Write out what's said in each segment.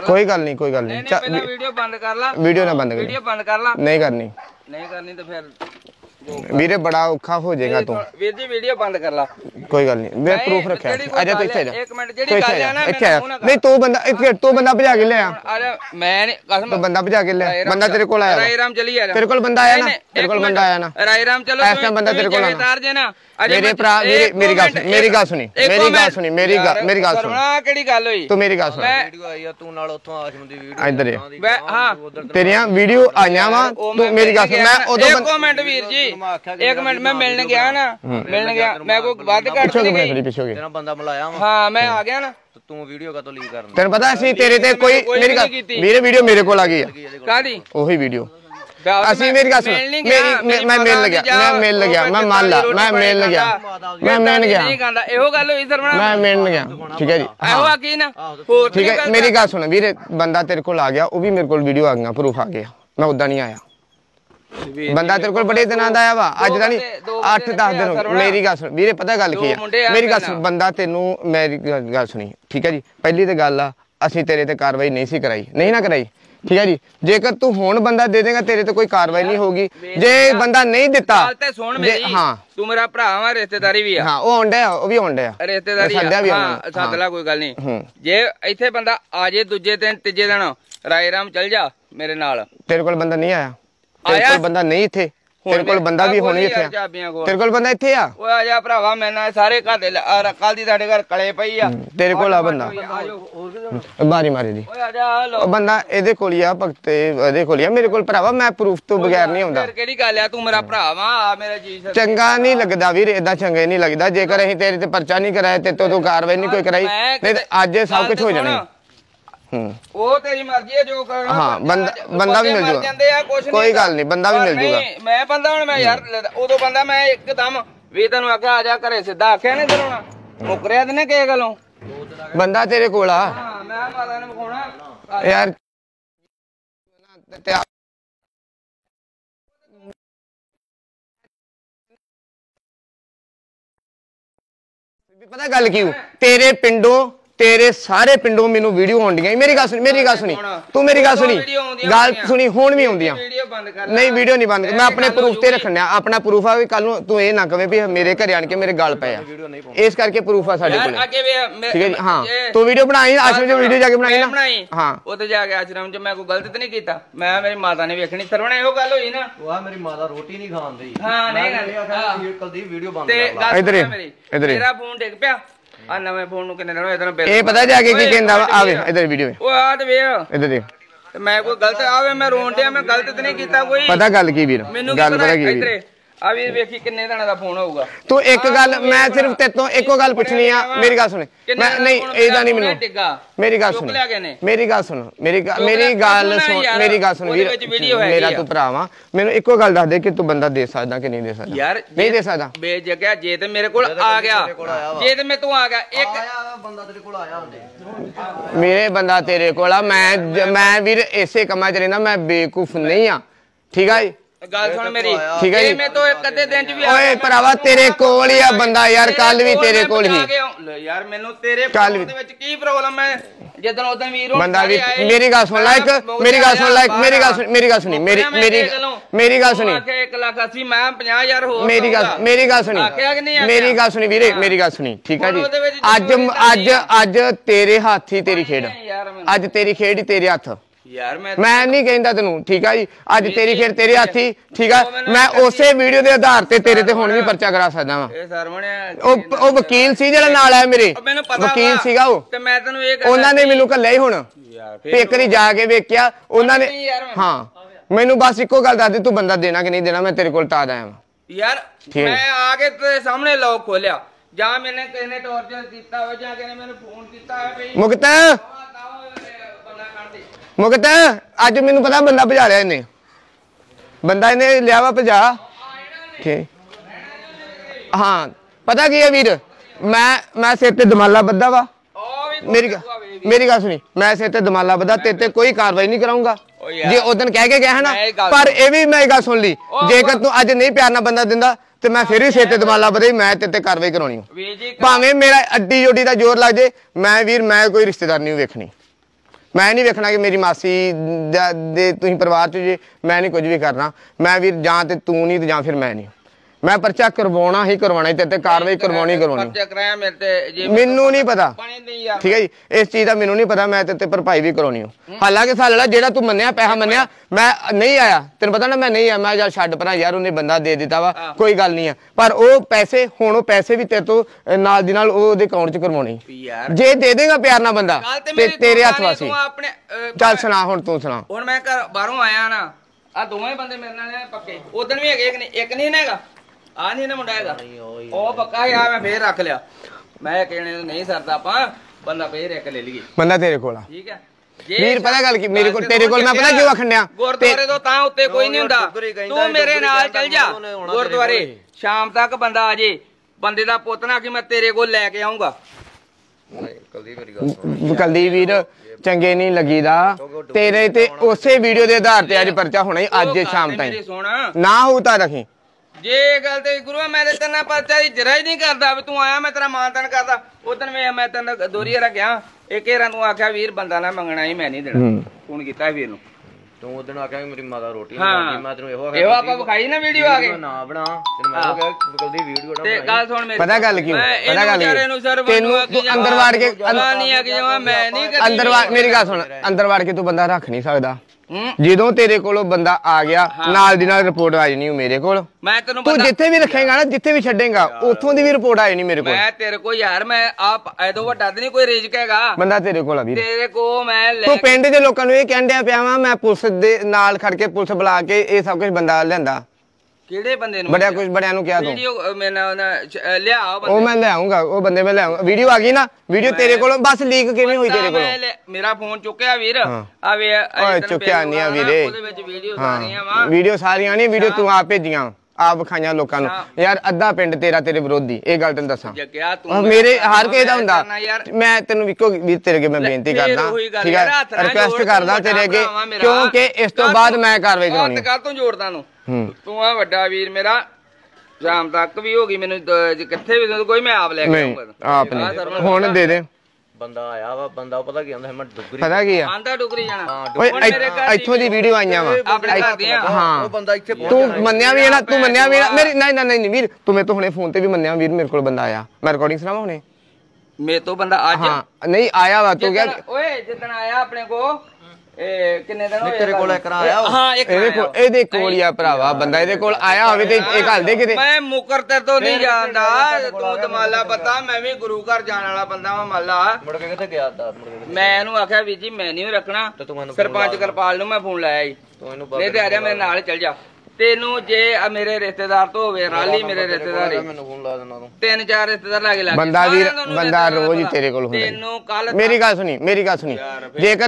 ला कोई गल नहीं वीडियो बंद कर ला वीडियो ना बंद कर वीडियो बंद कर ला नहीं करनी तो फिर वीरे बड़ा औखा हो जाएगा तू वीर जी वीडियो बंद कर ला कोई गल नहीं मैं प्रूफ रखा आजा तू इथे एक मिनट जेडी गल है ना नहीं तू बंदा भजा के ले आ मैं कसम तो बंदा भजा के ले बंदा तेरे कोल आया राई राम चली आ तेरे कोल बंदा आया ना तेरे कोल बंदा आया ना राई राम चलो ऐसा बंदा तेरे कोल उतार जे ना मेरे भरा मेरी गल सुनी मेरी गल सुन केड़ी गल होई तू मेरी गल सुन वीडियो आई तू नाल ओथों आशम दी वीडियो इधर हां तेरियां वीडियो आईया वा तू मेरी गल सुन मैं ओदो एक मिनट वीर जी एक मिनट मैं मिलने गया ना मैं कोई बात कर पीछे हो गया तेरा बंदा बुलाया हां मैं आ गया ना तो तू वीडियो का तो लीक करना तेरे पता है तेरे ते कोई मेरी गल मेरे वीडियो मेरे कोल आ गई है कादी ओही वीडियो असि मेरी गल सुन मैं मिल गया मैं मान ला मैं मिल गया नहीं कहंदा एहो गल होई सरवना मैं मिल गया ठीक है जी एहो आ की ना ठीक है मेरी गल सुन वीरे बंदा तेरे कोल आ गया वो भी मेरे कोल वीडियो आ गया प्रूफ आ गया मैं उदा नहीं आया बंदा तेरे कोल बड़े दिनों दा आया वा अज दा नहीं 8-10 दिन मेरी गल सुन वीरे पता गल की है मेरी गल सुन बंदा तेनू मेरी गल सुनी ठीक है जी पहली ते गल आ असीं तेरे ते कार्रवाई नहीं सी कराई नहीं ना कराई ठीक है जी जेकर तू हुण बंदा दे देगा तेरे ते कोई कार्रवाई नहीं होगी जे बंदा नहीं दिता सुन मेरी हां तू मेरा भरा वा रिश्तेदारी भी है हां ओ होंडे ओ भी होंडे रिश्तेदारी हां सदला कोई गल नहीं जे इथे बंदा आ जे दूजे दिन तीजे दिन राय राम चल जा मेरे नाल तेरे कोल बंदा नहीं आया तेरे कोल बंदा नहीं थे तेरे कोल बंदा भी होनी इथे तेरे कोल बंदा इथे आ ओए आ जा भरावा मैं ना सारे घर दे कल दी साडे घर कले पई आ तेरे कोल आ बंदा बारी मारी दी ओए आ जा लो बंदा एदे कोल ही आ भगते एदे कोल ही आ मेरे कोल भरावा मैं प्रूफ तो बगैर नहीं आउंदा फिर केड़ी गल आ तू मेरा भरावा आ मेरा जी चंगा नहीं लगदा वीर एदा चंगा नहीं लगदा जेकर अहीं तेरे ते पर्चा नहीं कराया ते तो कार्रवाई नहीं कोई कराई नहीं आज सब कुछ हो जाना वो तेरी मर्जी है जो करना हां बंदा भी मिल जाएगा कोई गल नहीं बंदा भी मिल जाएगा मैं बंदा हुन मैं यार उदो बंदा मैं एकदम वे तन्नू आख्या आ जा घरे सीधा आख्या नहीं दरोना मुकरिया ते ने के गलों बंदा तेरे कोल आ हां मैं माता ने बखाना यार पता गल की तेरे पिंडों तेरे सारे पिंडों मेनू वीडियो आउंदियां मेरी गल सुनी तू मेरी गल सुनी हुण भी आउंदियां नहीं वीडियो नहीं बंद मैं अपने प्रूफ ते रखना अपना प्रूफ आ कल नूं तू ए ना कवे भी मेरे घरे आण के मेरे गल पे इस करके प्रूफ आ साडे कोल ठीक है हां तू वीडियो बनाई आश्रम च वीडियो जाके बनाई ना हां ओते जाके आश्रम च मैं कोई गलत ते नहीं कीता मैं मेरी माता ने वेखनी सरवणे एहो गल होई ना वाह मेरी माता रोटी नहीं खांदी हां नहीं कल दी वीडियो बंद कर इधर मेरा फोन डिग पिया आ नवे फोन नु किन्ने दिन होए तने ए पता जाके की कहंदा आवे इधर वीडियो ओ आ ते वे इधर देख मैं कोई गलत आवे मैं रोन दिया मैं गलत ते नहीं कीता कोई पता गल की वीर गल पता की वीर आ वीर वेखी किन्ने दिनां दा फोन होऊगा तू एक गल मैं सिर्फ ते तो एको गल पूछनी आ मेरी गल सुन मैं नहीं एदा नहीं मेनू मेरी गल सुन मेरी गल सुन वीर मेरा तू भरा वा मेनू एको गल दस दे कि तू बंदा दे सकदा कि नहीं दे सकदा यार नहीं दे सकदा बेजगह जे ते मेरे कोल आ गया जे ते मैं तू आ गया एक बंदा तेरे कोल आया होंदे मेरे बंदा तेरे कोल आ मैं वीर ऐसे कमा च रहंदा मैं बेवकूफ नहीं आ ठीक है गल सुन मेरी ठीक है जी मैं तो एक अद्धे दिन च भी ओए भरावा तेरे कोल ही आ बंदा यार कल भी तेरे कोल ही यार मेनू तेरे फोन दे विच की प्रॉब्लम है जदन ओदन वीर बंदा भी मेरी गल सुन लाइक मेरी गल सुनी मेरी गल सुनी 1,80,000 मैं 50,000 हो मेरी गल सुनी वीरे मेरी गल सुनी ठीक है जी आज तेरे हाथ ही तेरी खेड आज तेरी खेड ही तेरे हाथ यार मैं नहीं कहंदा तेनू ठीक है जी आज तेरी खेड तेरे हाथ ही ठीक है मैं उसे वीडियो के आधार ते तेरे ते हुण भी पर्चा करा सकदा वां ओ वकील सी जेड़ा नाल है मेरे वकील सीगा ओ ते मैं तैनू ये उन्हां ने मैनू घल्लिया ही हुण पेकरी जाके वेखिया उन्हां ने हां मैनू बस इको गल दस दे तू बंदा देना कि नहीं देना मैं तेरे कोल ताद आया यार मैं आके तेरे सामने लॉक खोलिया जा मैंने किसी ने टॉर्चर कीता हो जा किसी ने मैंने फोन कीता है भाई मुकत अज मैनू पता बंदा भजा लिया इन्हें बंदा इन्हें लिया वा भजा ठीक हाँ पता की है वीर मैं सिर ते दमाला बद्धा वा मेरी गल सुनी मैं सिर ते दमाला बद्धा तेरे कोई कार्रवाई नहीं कराऊंगा जे उदन कह के गया है ना पर ये भी मैं गल सुन ली जेकर तू अज नहीं प्यार ना बंदा दिंदा ते मैं फिर ही सिर ते दमाला बद्धा मैं तेरे कार्रवाई करानी भावें मेरा अड्डी जोडी का जोर लग जाए मैं वीर मैं कोई रिश्तेदार नहीं वेखनी मैं नहीं वेखना कि मेरी मासी दे तुसीं परिवार च जे मैं नहीं कुछ भी करना मैं वीर जां ते तू नहीं ते जां फिर मैं नहीं मैं पर्चा करवाना ही करवाना ही ते कार्रवाई करवानी मैनू नहीं पता ठीक है जी इस चीज़ का मैनू नहीं पता मैं ते भरपाई भी करवानी हूँ हालांकि साल वाला जेड़ा तू मन्निया पैसा मन्निया मैं नहीं आया तेन पता ना मैं नहीं आया मैं चल छड्ड परा यार उन्हें बंदा दे दिता वा कोई गल नहीं है पर वो पैसे हुण पैसे भी तेरे तो नाल दी नाल ओहदे अकाउंट च करवाने जे दे देगा प्यार ना बंदा तेरे हथ वासी चल सुना हुण तू सुना हुण मैं घर बाहरों आया ना आ दोवें बंदे मेरे नाल पक्के उधर भी है एक नहीं हैगा आ नहीं ना मुंडा हैगा ओ पक्का यार मैं फिर रख लिया मैं कहने नहीं सरदा आपा बंदा फिर एक ले लिए बंदा तेरे कोल ठीक है वीर पता गल की मेरे को तेरे कोल मैं पता क्यों आखंडिया गुरुद्वारे तो तां उत्ते कोई नहीं हुंदा तू मेरे नाल चल जा गुरुद्वारे शाम तक बंदा आ जे बंदे दा पुੱਤ ना कि मैं तेरे कोल लेके आऊंगा कुलदीप वीर चंगे नहीं लगीदा तेरे ते उसे वीडियो दे आधार ते आज पर्चा होना ही आज शाम ताईं ना होता रखी जे गल ते गुरु मैं तेरे पर्चा जरा ही नहीं करदा तू आया मैं तेरा मानतान करदा उदन मैं तेन दोरी रखिया एक हेरा तू आख्या वीर बंदा ना मंगना ही मैं नहीं देना फोन कीता वीर नु तू उदन आख्या मेरी माता रोटी नहीं खांदी मैं तेनु एहो आपा विखाई ना वीडियो आके ना बना तेनु मैं हो गया जल्दी वीडियो ते गल सुन मेरी पता गल क्यों पता गल तेनु तू अंदर वाड़ के नहीं आ कि मैं नहीं अंदर वाड़ मेरी गल सुन अंदर वाड़ के तू बंदा रख नहीं सकदा ਜਦੋਂ ਤੇਰੇ ਕੋਲੋਂ ਬੰਦਾ ਆ ਗਿਆ ਨਾਲ ਦੀ ਨਾਲ ਰਿਪੋਰਟ ਆ ਜਾਣੀ ਮੇਰੇ ਕੋਲ ਮੈਂ ਤੈਨੂੰ ਤੂੰ ਜਿੱਥੇ ਵੀ ਰੱਖੇਗਾ ਨਾ ਜਿੱਥੇ ਵੀ ਛੱਡੇਗਾ ਉੱਥੋਂ ਦੀ ਵੀ ਰਿਪੋਰਟ ਆ ਜਾਣੀ ਮੇਰੇ ਕੋਲ ਮੈਂ ਤੇਰੇ ਕੋਲ ਯਾਰ ਮੈਂ ਆਪ ਐਦੋਂ ਵੱਡਾ ਤੇ ਨਹੀਂ ਕੋਈ ਰਿਜਕ ਹੈਗਾ ਬੰਦਾ ਤੇਰੇ ਕੋਲ ਆ ਵੀਰ ਤੇਰੇ ਕੋਲ ਮੈਂ ਤੂੰ ਪਿੰਡ ਦੇ ਲੋਕਾਂ ਨੂੰ ਇਹ ਕਹਿੰਦਿਆ ਪਿਆ ਵਾਂ ਮੈਂ ਪੁਲਿਸ ਦੇ ਨਾਲ ਖੜ ਕੇ ਪੁਲਿਸ ਬੁਲਾ ਕੇ ਇਹ ਸਭ ਕੁਝ ਬੰਦਾ ਲਿਆਂਦਾ ਕਿਹੜੇ ਬੰਦੇ ਨੂੰ ਬੜਿਆ ਕੁਝ ਬੜਿਆਂ ਨੂੰ ਕਿਹਾ ਤੂੰ ਵੀਡੀਓ ਮੈਂ ਲਿਆ ਉਹ ਮੈਂ ਲਿਆਉਂਗਾ ਉਹ ਬੰਦੇ ਮੈਂ ਲਿਆਉਂਗਾ ਵੀਡੀਓ ਆ ਗਈ ਨਾ ਵੀਡੀਓ ਤੇਰੇ ਕੋਲੋਂ ਬਸ ਲੀਕ ਕਿਵੇਂ ਹੋਈ ਤੇਰੇ ਕੋਲੋਂ ਮੇਰਾ ਫੋਨ ਚੁੱਕਿਆ ਵੀਰ ਆ ਵੇ ਓਏ ਚੁੱਕਿਆ ਨਹੀਂ ਆ ਵੀਰੇ ਉਹਦੇ ਵਿੱਚ ਵੀਡੀਓ ਸਾਰੀਆਂ ਵਾ ਵੀਡੀਓ ਸਾਰੀਆਂ ਨਹੀਂ ਵੀਡੀਓ ਤੂੰ ਆਪ ਭੇਜੀਆਂ ਆਪ ਵਿਖਾਈਆਂ ਲੋਕਾਂ ਨੂੰ ਯਾਰ ਅੱਧਾ ਪਿੰਡ ਤੇਰਾ ਤੇਰੇ ਵਿਰੋਧੀ ਇਹ ਗੱਲ ਤੈਨੂੰ ਦੱਸਾਂ ਮੇਰੇ ਹਰ ਕਿਸੇ ਦਾ ਹੁੰਦਾ ਮੈਂ ਤੈਨੂੰ ਇੱਕੋ ਵੀਰ ਤੇਰੇ ਅੱਗੇ ਮੈਂ ਬੇਨਤੀ ਕਰਦਾ ਠੀਕ ਹੈ ਰਿਕੁਐਸਟ ਕਰਦਾ ਤੇਰੇ ਅੱਗੇ ਕਿਉਂਕਿ ਇਸ ਤੋਂ ਬਾਅਦ ਮੈਂ ਕਾਰਵਾਈ ਕਰਾਉਣੀ ਕੱਲ ਤੋਂ ਜੋੜਦਾ ਨੂੰ ਤੂੰ ਆ ਵੱਡਾ ਵੀਰ ਮੇਰਾ ਸ਼ਾਮ ਤੱਕ ਵੀ ਹੋ ਗਈ ਮੈਨੂੰ ਕਿੱਥੇ ਵੀ ਕੋਈ ਮੈਂ ਆਪ ਲੈ ਕੇ ਆਉਂਗਾ ਆਪ ਨਹੀਂ ਹੁਣ ਦੇ ਦੇ ਬੰਦਾ ਆਇਆ ਵਾ ਬੰਦਾ ਪਤਾ ਕੀ ਆਂਦਾ ਮੈਂ ਡੁਗਰੀ ਪਤਾ ਕੀ ਆ ਆਂਦਾ ਡੁਗਰੀ ਜਾਣਾ ਓਏ ਇੱਥੋਂ ਦੀ ਵੀਡੀਓ ਆਈਆਂ ਵਾ ਆਪਣੇ ਘਰ ਦੀਆਂ ਹਾਂ ਉਹ ਬੰਦਾ ਇੱਥੇ ਤੂੰ ਮੰਨਿਆ ਵੀ ਨਾ ਤੂੰ ਮੰਨਿਆ ਵੀ ਮੇਰੀ ਨਹੀਂ ਵੀਰ ਤੂੰ ਮੇਰੇ ਤੋਂ ਹੁਣੇ ਫੋਨ ਤੇ ਵੀ ਮੰਨਿਆ ਵੀਰ ਮੇਰੇ ਕੋਲ ਬੰਦਾ ਆਇਆ ਮੈਂ ਰਿਕਾਰਡਿੰਗ ਸੁਣਾਵਾਂ ਹੁਣੇ ਮੇਰੇ ਤੋਂ ਬੰਦਾ ਅੱਜ ਹਾਂ ਨਹੀਂ ਆਇਆ ਵਾ ਤੂੰ ਕਿਹਾ ਓਏ ਜਿੱਦਣ ਆਇਆ ਆਪਣੇ ਕੋ ਇਹ ਕਿੰਨੇ ਦਿਨ ਹੋਏ ਤੇਰੇ ਕੋਲ ਇੱਕ ਆਇਆ ਹਾਂ ਇੱਕ ਇਹਦੇ ਕੋਲ ਹੀ ਆ ਭਰਾਵਾ ਬੰਦਾ ਇਹਦੇ ਕੋਲ ਆਇਆ ਹੋਵੇ ਤੇ ਇਹ ਗੱਲ ਦੇ ਕਿਤੇ ਮੈਂ ਮੁਕਰ ਤੇ ਤੋਂ ਨਹੀਂ ਜਾਂਦਾ ਤੂੰ ਦਮਾਲਾ ਪਤਾ ਮੈਂ ਵੀ ਗੁਰੂ ਘਰ ਜਾਣ ਵਾਲਾ ਬੰਦਾ ਵਾਂ ਮਾਲਾ ਮੁੜ ਕੇ ਕਿੱਥੇ ਗਿਆ ਮੈਂ ਇਹਨੂੰ ਆਖਿਆ ਵੀ ਜੀ ਮੈਂ ਨਹੀਂ ਰੱਖਣਾ ਸਰਪੰਚ ਕਿਰਪਾਲ ਨੂੰ ਮੈਂ ਫੋਨ ਲਾਇਆ ਜੀ ਨਹੀਂ ਤੇ ਆ ਜਾ ਮੇਰੇ ਨਾਲ ਚੱਲ ਜਾ ਤੈਨੂੰ ਜੇ ਮੇਰੇ ਰਿਸ਼ਤੇਦਾਰ ਤੋਂ ਹੋਵੇ ਰਾਲੀ ਮੇਰੇ ਰਿਸ਼ਤੇਦਾਰ ਮੈਨੂੰ ਫੋਨ ਲਾ ਦੇਣਾ ਤੂੰ 3-4 ਰਿਸ਼ਤੇਦਾਰ ਲਾ ਕੇ ਲਾ ਬੰਦਾ ਵੀਰ ਬੰਦਾ ਰੋਜ਼ ਹੀ ਤੇਰੇ ਕੋਲ ਹੁੰਦਾ ਤੈਨੂੰ ਕੱਲ ਮੇਰੀ ਗੱਲ ਸੁਣੀ ਜੇਕਰ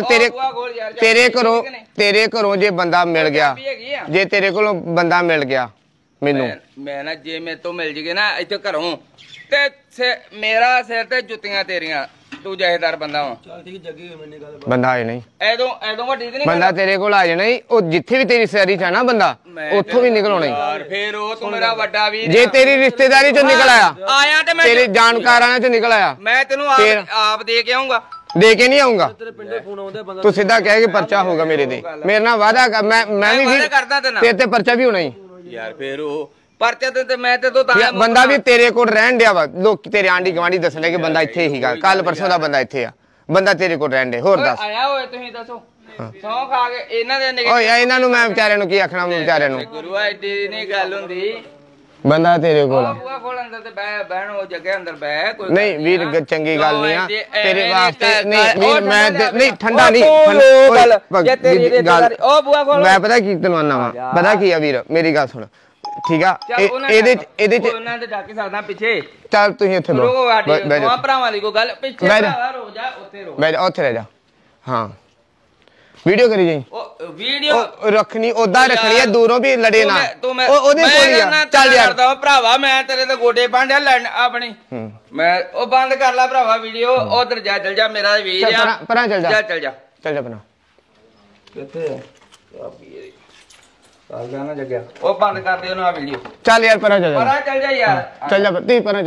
ਤੇਰੇ ਘਰੋਂ ਜੇ ਬੰਦਾ ਮਿਲ ਗਿਆ ਜੇ ਤੇਰੇ ਕੋਲੋਂ ਬੰਦਾ ਮਿਲ ਗਿਆ ਮੈਨੂੰ ਮੈਂ ਨਾ ਜੇ ਮੇਰੇ ਤੋਂ ਮਿਲ ਜਗੇ ਨਾ ਇੱਥੇ ਘਰੋਂ ਤੇ ਮੇਰਾ ਸਿਰ ਤੇ ਜੁੱਤੀਆਂ ਤੇਰੀਆਂ ਤੂੰ ਜਹੇਦਾਰ ਬੰਦਾ ਵਾ ਚੱਲ ਠੀਕ ਜੱਗੀ ਮੈਨੇ ਗੱਲ ਬੰਦਾ ਆਏ ਨਹੀਂ ਐਦੋਂ ਵੱਡੀ ਤੇ ਨਹੀਂ ਬੰਦਾ ਤੇਰੇ ਕੋਲ ਆ ਜਾਣਾ ਹੀ ਉਹ ਜਿੱਥੇ ਵੀ ਤੇਰੀ ਸੈਰੀ ਚ ਆ ਨਾ ਬੰਦਾ ਉੱਥੋਂ ਵੀ ਨਿਕਲ ਆਉਣਾ ਯਾਰ ਫੇਰ ਉਹ ਤੂੰ ਮੇਰਾ ਵੱਡਾ ਵੀਰ ਜੇ ਤੇਰੀ ਰਿਸ਼ਤੇਦਾਰੀ ਚੋਂ ਨਿਕਲ ਆਇਆ ਤੇ ਮੈਂ ਤੇਰੇ ਜਾਣਕਾਰਾਂ ਚੋਂ ਨਿਕਲ ਆਇਆ ਮੈਂ ਤੈਨੂੰ ਆਪ ਦੇ ਕੇ ਆਉਂਗਾ ਦੇ ਕੇ ਨਹੀਂ ਆਉਂਗਾ ਤੂੰ ਸਿੱਧਾ ਕਹਿ ਕੇ ਪਰਚਾ ਹੋਊਗਾ ਮੇਰੇ ਤੇ ਮੇਰੇ ਨਾਲ ਵਾਅਦਾ ਕਰ ਮੈਂ ਵੀ ਤੇਰੇ ਤੇ ਪਰਚਾ ਵੀ ਹੋਣਾ ਹੀ ਯਾਰ ਫੇਰ ਉਹ ਪਰਚਾ ਤੇ ਮੈਂ ਤੇ ਤੋਂ ਬੰਦਾ ਵੀ ਤੇਰੇ ਕੋਲ ਰਹਿਣ ਡਿਆ ਵਾ ਲੋਕ ਤੇਰੇ ਆਂਢੀ ਗਵਾਂਢੀ ਦੱਸਣੇ ਕਿ ਬੰਦਾ ਇੱਥੇ ਹੀਗਾ ਕੱਲ ਪਰਸੋਂ ਦਾ ਬੰਦਾ ਇੱਥੇ ਆ ਬੰਦਾ ਤੇਰੇ ਕੋਲ ਰਹਿਣ ਡੇ ਹੋਰ ਦੱਸ ਆਇਆ ਹੋਏ ਤੁਸੀਂ ਦੱਸੋ ਸੌਂ ਖਾ ਕੇ ਇਹਨਾਂ ਦੇ ਓਏ ਇਹਨਾਂ ਨੂੰ ਮੈਂ ਵਿਚਾਰਿਆਂ ਨੂੰ ਕੀ ਆਖਣਾ ਵਿਚਾਰਿਆਂ ਨੂੰ ਗੁਰੂ ਐਡੀ ਨਹੀਂ ਗੱਲ ਹੁੰਦੀ ਬੰਦਾ ਤੇਰੇ ਕੋਲ ਬੂਆ ਖੋਲ ਅੰਦਰ ਤੇ ਬਹਿਣ ਉਹ ਜਗ੍ਹਾ ਅੰਦਰ ਬਹਿ ਕੋਈ ਨਹੀਂ ਵੀਰ ਚੰਗੀ ਗੱਲ ਨਹੀਂ ਆ ਤੇਰੇ ਵਾਸਤੇ ਨਹੀਂ ਵੀਰ ਮੈਂ ਨਹੀਂ ਠੰਡਾ ਨਹੀਂ ਜੇ ਤੇਰੀ ਰਿਸ਼ਤੇਦਾਰੀ ਉਹ ਬੂਆ ਖੋਲ ਮੈਂ ਪਤਾ ਕੀ ਤੈਨੂੰ ਆਨਾ ਵਾ ਪਤਾ ਕੀ ਆ ਵੀਰ ਮੇਰੀ ਗੱਲ ਸੁਣ ਠੀਕ ਆ ਇਹਦੇ ਚ ਉਹਨਾਂ ਦੇ ਡਾਕੇ ਸਕਦਾ ਪਿੱਛੇ ਚੱਲ ਤੁਸੀਂ ਇੱਥੇ ਬਹਿ ਜਾ ਭਰਾਵਾਂ ਦੀ ਕੋਈ ਗੱਲ ਪਿੱਛੇ ਭਰਾ ਰੋ ਜਾ ਉੱਥੇ ਰੋ ਬਹਿ ਜਾ ਉੱਥੇ ਰਹਿ ਜਾ ਹਾਂ ਵੀਡੀਓ ਕਰੀ ਜਾਈ ਉਹ ਵੀਡੀਓ ਰੱਖਣੀ ਉਦਾਂ ਰੱਖਣੀ ਹੈ ਦੂਰੋਂ ਵੀ ਲੜੇ ਨਾ ਉਹਦੇ ਕੋਲ ਹੀ ਆ ਚੱਲ ਯਾਰ ਭਰਾਵਾ ਮੈਂ ਤੇਰੇ ਤੇ ਗੋਡੇ ਬਾਂਧਿਆ ਲੜਨ ਆਪਣੀ ਮੈਂ ਉਹ ਬੰਦ ਕਰ ਲੈ ਭਰਾਵਾ ਵੀਡੀਓ ਉਧਰ ਜਾ ਚੱਲ ਜਾ ਮੇਰਾ ਵੀਰ ਆ ਪਰਾਂ ਚੱਲ ਜਾ ਚੱਲ ਜਾ ਪਰਾਂ ਕਿੱਥੇ ਆ ਚੱਲ ਜਾ ਨਾ ਜਗਿਆ ਉਹ ਬੰਦ ਕਰ ਦੇ ਉਹਨੂੰ ਆ ਵੀਡੀਓ ਚੱਲ ਯਾਰ ਪਰਾਂ ਚੱਲ ਜਾ ਪਰਾਂ ਚੱਲ ਜਾ ਯਾਰ ਚੱਲ ਜਾ ਤੀ ਪਰਾਂ ਚੱਲ ਜਾ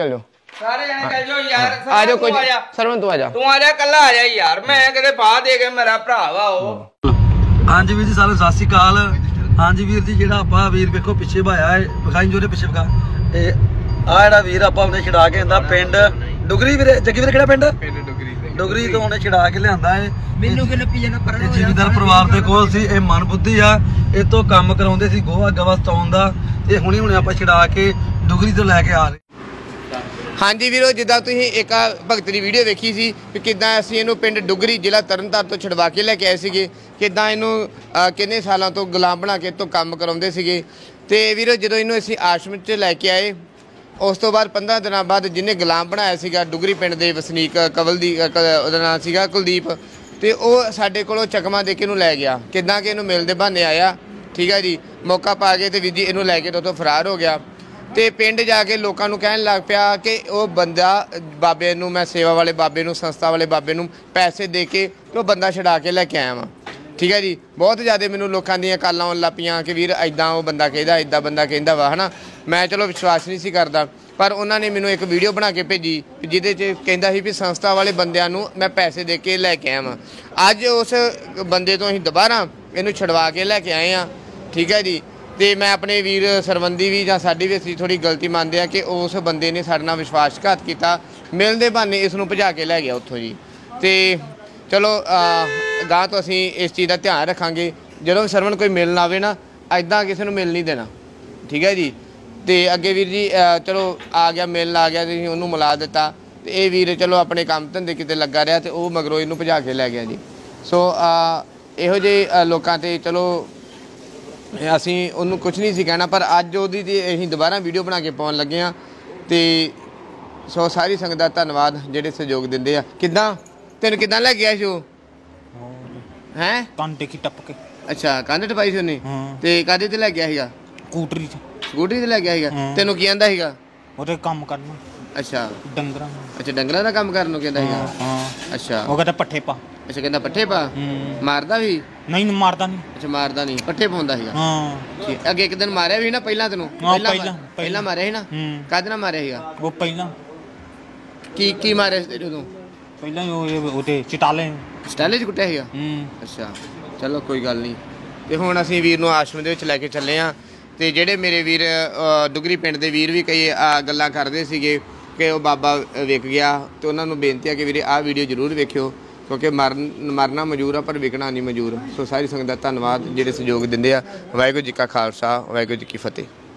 ਸਾਰੇ ਜਣੇ ਚੱਲ ਜਾਓ ਯਾਰ ਆ ਜਾਓ ਕੋਈ ਤੂੰ ਆ ਜਾ। ਸਰਵਨ ਤੂੰ ਆ ਜਾ। ਤੂੰ ਆ ਜਾ ਕੱਲਾ ਆ ਜਾ ਯਾਰ ਮੈਂ ਕਿਤੇ ਬਾਹ ਦੇ ਕੇ ਮੇਰਾ ਭਰਾ ਵਾ ਉਹ। ਹਾਂਜੀ ਵੀਰ ਜੀ ਸਾਰਿਆਂ ਨੂੰ ਸਤਿ ਸ਼੍ਰੀ ਅਕਾਲ। ਹਾਂਜੀ ਵੀਰ ਜੀ ਜਿਹੜਾ ਆਪਾਂ ਵੀਰ ਵੇਖੋ ਪਿੱਛੇ ਭਾਇਆ ਹੈ ਵਿਖਾਈ ਜੋਰੇ ਪਿੱਛੇ ਵਿਖਾ ਇਹ ਆ ਜਿਹੜਾ ਵੀਰ ਆਪਾਂ ਉਹਨੇ ਛਡਾ ਕੇ ਆਂਦਾ ਪਿੰਡ ਡੁਗਰੀ ਵੀਰੇ ਜੱਗੀ ਵੀਰੇ ਕਿਹੜਾ ਪਿੰਡ ਡੁਗਰੀ ਤੋਂ ਉਹਨੇ ਛਡਾ ਕੇ ਲਿਆਂਦਾ ਹੈ ਮੈਨੂੰ ਕਿ ਨੱਪੀ ਜਾਣਾ ਪਰ ਜ਼ਿਮੀਦਾਰ ਪਰਿਵਾਰ ਦੇ ਕੋਲ ਸੀ ਇਹ ਮਨਬੁੱਧੀ ਆ ਇਹ ਤੋਂ ਕੰਮ ਕਰਾਉਂਦੇ ਸੀ ਗੋਹਾ ਗਵਾ ਸਤਾਉਣ ਦਾ ਇਹ ਹੁਣੇ ਆਪਾਂ ਛਡਾ ਕੇ ਡੁਗਰੀ ਤੋਂ ਲੈ ਕੇ ਆ ਰਹੇ। ਹਾਂਜੀ ਵੀਰੋ ਜਿੱਦਾਂ ਤੁਸੀਂ ਇੱਕ ਭਗਤ ਦੀ ਵੀਡੀਓ ਵੇਖੀ ਸੀ ਕਿ ਕਿੱਦਾਂ ਅਸੀਂ ਇਹਨੂੰ ਪਿੰਡ ਡੁਗਰੀ ਜ਼ਿਲ੍ਹਾ ਤਰਨਤਾਰਨ ਤੋਂ ਛਡਵਾ ਕੇ ਲੈ ਕੇ ਆਏ ਸੀਗੇ ਕਿੱਦਾਂ ਇਹਨੂੰ ਕਿੰਨੇ ਸਾਲਾਂ ਤੋਂ ਗੁਲਾਮ ਬਣਾ ਕੇ ਤੋਂ ਕੰਮ ਕਰਾਉਂਦੇ ਸੀਗੇ ਤੇ ਵੀਰੋ ਜਦੋਂ ਇਹਨੂੰ ਅਸੀਂ ਆਸ਼ਰਮ 'ਚ ਲੈ ਕੇ ਆਏ ਉਸ ਤੋਂ ਬਾਅਦ 15 ਦਿਨਾਂ ਬਾਅਦ ਜਿਹਨੇ ਗੁਲਾਮ ਬਣਾਇਆ ਸੀਗਾ ਡੁਗਰੀ ਪਿੰਡ ਦੇ ਵਸਨੀਕ ਉਹਦਾ ਨਾਮ ਸੀਗਾ ਕੁਲਦੀਪ ਤੇ ਉਹ ਸਾਡੇ ਕੋਲੋਂ ਚਕਮਾ ਦੇ ਕੇ ਇਹਨੂੰ ਲੈ ਗਿਆ ਕਿੱਦਾਂ ਕਿ ਇਹਨੂੰ ਮਿਲਦੇ ਬਹਾਨੇ ਆਇਆ ਠੀਕ ਹੈ ਜੀ ਮੌਕਾ ਪਾ ਕੇ ਤੇ ਵੀਰ ਜੀ ਇਹਨੂੰ ਲੈ ਕੇ ਤੋਂ ਫਰਾਰ ਹੋ ਗਿਆ ਤੇ ਪਿੰਡ ਜਾ ਕੇ ਲੋਕਾਂ ਨੂੰ ਕਹਿਣ ਲੱਗ ਪਿਆ ਕਿ ਉਹ ਬੰਦਾ ਬਾਬੇ ਨੂੰ ਮੈਂ ਸੇਵਾ ਵਾਲੇ ਬਾਬੇ ਨੂੰ ਸੰਸਥਾ ਵਾਲੇ ਬਾਬੇ ਨੂੰ ਪੈਸੇ ਦੇ ਕੇ ਉਹ ਬੰਦਾ ਛਡਾ ਕੇ ਲੈ ਕੇ ਆਇਆ ਵਾਂ ਠੀਕ ਹੈ ਜੀ ਬਹੁਤ ਜ਼ਿਆਦਾ ਮੈਨੂੰ ਲੋਕਾਂ ਦੀਆਂ ਕਾਲਾਂ ਆਉਣ ਲੱਗ ਪਈਆਂ ਕਿ ਵੀਰ ਐਦਾਂ ਉਹ ਬੰਦਾ ਕਹਿੰਦਾ ਐਦਾਂ ਬੰਦਾ ਕਹਿੰਦਾ ਵਾ ਹਨਾ ਮੈਂ ਚਲੋ ਵਿਸ਼ਵਾਸ ਨਹੀਂ ਸੀ ਕਰਦਾ ਪਰ ਉਹਨਾਂ ਨੇ ਮੈਨੂੰ ਇੱਕ ਵੀਡੀਓ ਬਣਾ ਕੇ ਭੇਜੀ ਜਿਹਦੇ 'ਚ ਕਹਿੰਦਾ ਸੀ ਵੀ ਸੰਸਥਾ ਵਾਲੇ ਬੰਦਿਆਂ ਨੂੰ ਮੈਂ ਪੈਸੇ ਦੇ ਕੇ ਲੈ ਕੇ ਆਇਆ ਵਾਂ ਅੱਜ ਉਸ ਬੰਦੇ ਤੋਂ ਅਸੀਂ ਦੁਬਾਰਾ ਇਹਨੂੰ ਛਡਵਾ ਕੇ ਲੈ ਕੇ ਆਏ ਹਾਂ ਠੀਕ ਹੈ ਜੀ ਤੇ ਮੈਂ ਆਪਣੇ ਵੀਰ ਸਰਵੰਦੀ ਵੀ ਜਾਂ ਸਾਡੀ ਵੀ ਅਸੀਂ ਥੋੜੀ ਗਲਤੀ ਮੰਨਦੇ ਆ ਕਿ ਉਸ ਬੰਦੇ ਨੇ ਸਾਡੇ ਨਾਲ ਵਿਸ਼ਵਾਸਘਾਤ ਕੀਤਾ ਮਿਲਦੇ ਬਹਾਨੇ ਇਸ ਨੂੰ ਭਜਾ ਕੇ ਲੈ ਗਿਆ ਉੱਥੋਂ ਜੀ ਤੇ ਚਲੋ ਗਾਂ ਤੋਂ ਅਸੀਂ ਇਸ ਚੀਜ਼ ਦਾ ਧਿਆਨ ਰੱਖਾਂਗੇ ਜਦੋਂ ਸਰਵਨ ਕੋਈ ਮਿਲਣ ਆਵੇ ਨਾ ਐਦਾਂ ਕਿਸੇ ਨੂੰ ਮਿਲ ਨਹੀਂ ਦੇਣਾ ਠੀਕ ਹੈ ਜੀ ਤੇ ਅੱਗੇ ਵੀਰ ਜੀ ਚਲੋ ਆ ਗਿਆ ਮਿਲਣ ਆ ਗਿਆ ਤੁਸੀਂ ਉਹਨੂੰ ਮਿਲਾ ਦਿੱਤਾ ਤੇ ਇਹ ਵੀਰ ਚਲੋ ਆਪਣੇ ਕੰਮ ਧੰਦੇ ਕਿਤੇ ਲੱਗਾ ਰਿਹਾ ਤੇ ਉਹ ਮਗਰੋਂ ਇਹਨੂੰ ਭਜਾ ਕੇ ਲੈ ਗਿਆ ਜੀ ਸੋ ਇਹੋ ਜਿਹੇ ਲੋਕਾਂ ਤੇ ਚਲੋ ਅਸੀਂ ਉਹਨੂੰ ਕੁਝ ਨਹੀਂ ਸੀ ਕਹਿਣਾ ਪਰ ਅੱਜ ਉਹਦੀ ਤੇ ਅਸੀਂ ਦੁਬਾਰਾ ਵੀਡੀਓ ਬਣਾ ਕੇ ਪਾਉਣ ਲੱਗੇ ਹਾਂ ਤੇ ਸੋ ਸਾਰੀ ਸੰਗਤ ਦਾ ਧੰਨਵਾਦ ਜਿਹੜੇ ਸਹਿਯੋਗ ਦਿੰਦੇ ਆ ਕਿੱਦਾਂ ਤੈਨੂੰ ਕਿੱਦਾਂ ਲੈ ਗਿਆ ਸੀ ਉਹ ਹੈਂ ਕੰਡੇ ਕੀ ਟੱਪ ਕੇ ਅੱਛਾ ਕੰਧ ਟਪਾਈ ਸੀ ਉਹਨੇ ਤੇ ਕਾਹਦੇ ਤੇ ਲੈ ਗਿਆ ਸੀਗਾ ਸਕੂਟਰੀ ਤੇ ਲੈ ਗਿਆ ਸੀਗਾ ਤੈਨੂੰ ਕੀ ਆਂਦਾ ਸੀਗਾ ਉਹਦੇ ਕੰਮ ਕਰਨਾ ਅੱਛਾ ਡੰਗਰਾਂ ਦਾ ਕੰਮ ਕਰਨ ਨੂੰ ਕਹਿੰਦਾ ਸੀਗਾ ਹਾਂ ਅੱਛਾ ਉਹ ਕਹਿੰਦਾ ਪੱਠੇ ਪਾ ਅੱਛਾ ਕਹਿੰਦਾ ਪੱਠੇ ਪਾ ਮਾਰਦਾ ਵੀ ਨਹੀਂ ਮਾਰਦਾ ਨਹੀਂ ਅੱਛਾ ਮਾਰਦਾ ਨਹੀਂ ਪੱਠੇ ਪਾਉਂਦਾ ਸੀਗਾ ਹਾਂ ਠੀਕ ਅੱਗੇ ਇੱਕ ਦਿਨ ਮਾਰਿਆ ਵੀ ਨਾ ਪਹਿਲਾਂ ਤੈਨੂੰ ਪਹਿਲਾਂ ਮਾਰਿਆ ਸੀ ਨਾ ਕਾਹਦੇ ਨਾਲ ਮਾਰਿਆ ਸੀਗਾ ਉਹ ਪਹਿਲਾਂ ਕੀ ਮਾਰਿਆ ਸੀ ਜਦੋਂ ਪਹਿਲਾਂ ਉਹ ਉਹਦੇ ਚਟਾਲੇ 'ਚ ਕੁੱਟਿਆ ਸੀਗਾ ਅੱਛਾ ਚਲੋ ਕੋਈ ਗੱਲ ਨਹੀਂ ਤੇ ਹੁਣ ਅਸੀਂ ਵੀਰ ਨੂੰ ਆਸ਼ਰਮ ਦੇ ਵਿੱਚ ਲੈ ਕੇ ਚੱਲੇ ਆ ਤੇ ਜਿਹੜੇ ਮੇਰੇ ਵੀਰ ਡੁਗਰੀ ਪਿੰਡ ਦੇ ਵੀਰ ਵੀ ਕਈ ਗੱਲਾਂ ਕਰਦੇ ਸੀਗੇ ਕਿ ਉਹ ਬਾਬਾ ਵਿਕ ਗਿਆ ਤੇ ਉਹਨਾਂ ਨੂੰ ਬੇਨਤੀ ਆ ਕਿ ਵੀਰੇ ਆਹ ਵੀਡੀਓ ਜ਼ਰੂਰ ਵੇਖਿਓ ਕਿਉਂਕਿ ਮਰਨਾ ਮਨਜ਼ੂਰ ਆ ਪਰ ਵਿਕਣਾ ਨਹੀਂ ਮਨਜ਼ੂਰ ਸੋ ਸਾਰੀ ਸੰਗਤ ਦਾ ਧੰਨਵਾਦ ਜਿਹੜੇ ਸਹਿਯੋਗ ਦਿੰਦੇ ਆ ਵਾਹਿਗੁਰੂ ਜੀ ਕਾ ਖਾਲਸਾ ਵਾਹਿਗੁਰੂ ਜੀ ਕੀ ਫਤਿਹ।